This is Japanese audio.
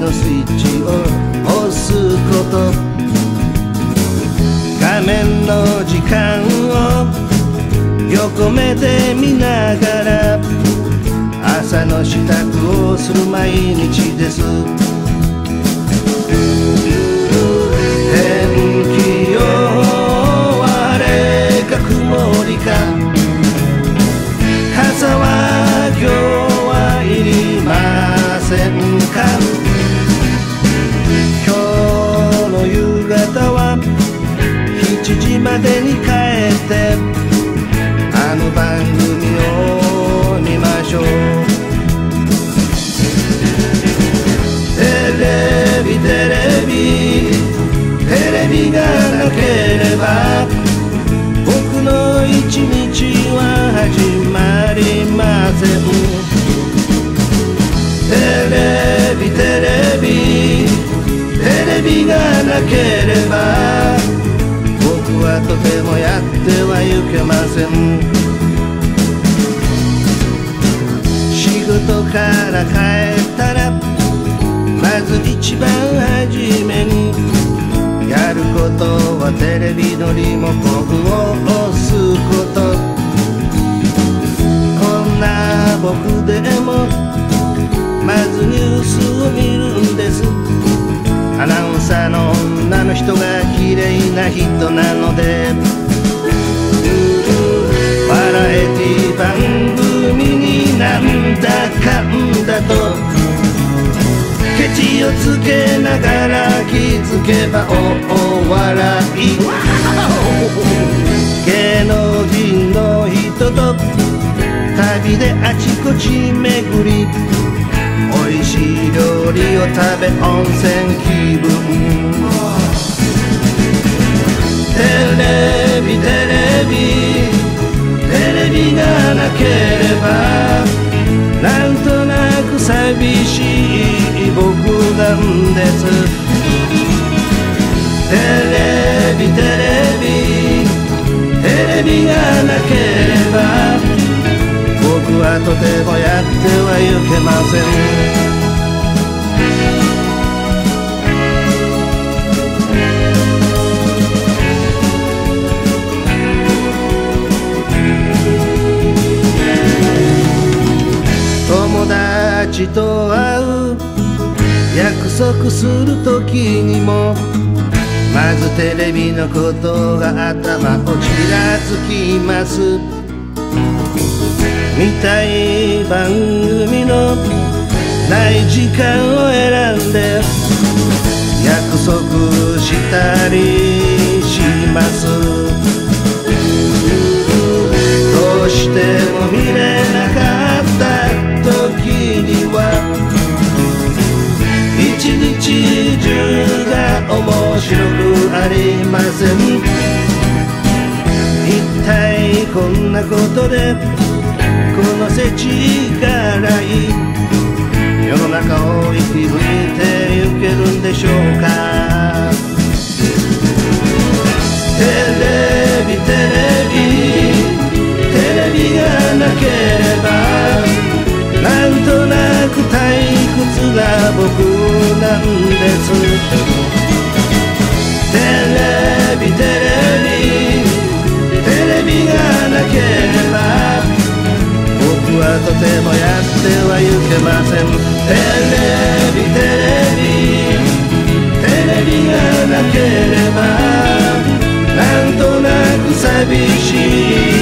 のスイッチを押すこと、画面の時間を横目で見ながら朝の支度をする毎日です。天気よ晴れか曇りか、傘は今日はいりませんか。今日の夕方は7時までに帰ってあの番組を見ましょう。テレビがなければ僕の一日は始まりません。テレビがなければ僕はとてもやってはいけません。仕事から帰ったらまず一番初めにやることはテレビのリモコンを押すこと。こんな僕でもまずニュースを見るんです。アナウンサーの女の人が綺麗な人なので、バラエティ番組になんだかんだとケチをつけながら気づけば大笑い。芸能人の人と旅であちこち巡り、美味しい料理を食べ温泉気分。テレビがなければなんとなく寂しい僕なんです。テレビがなければ僕はとてもやってはいけません。友達と会う約束する時にもまずテレビのことが頭をちらつきます。見たい番組のない時間を選んで約束したりします。どうしても見れなかった時には一日中が面白くありません。一体こんなことでこの世知辛い世の中を生き抜いてゆけるんでしょうか。テレビがなければなんとなく退屈な僕なんです。テレビがなければ僕はとてもやってはいけません。テレビがなければなんとなく寂しい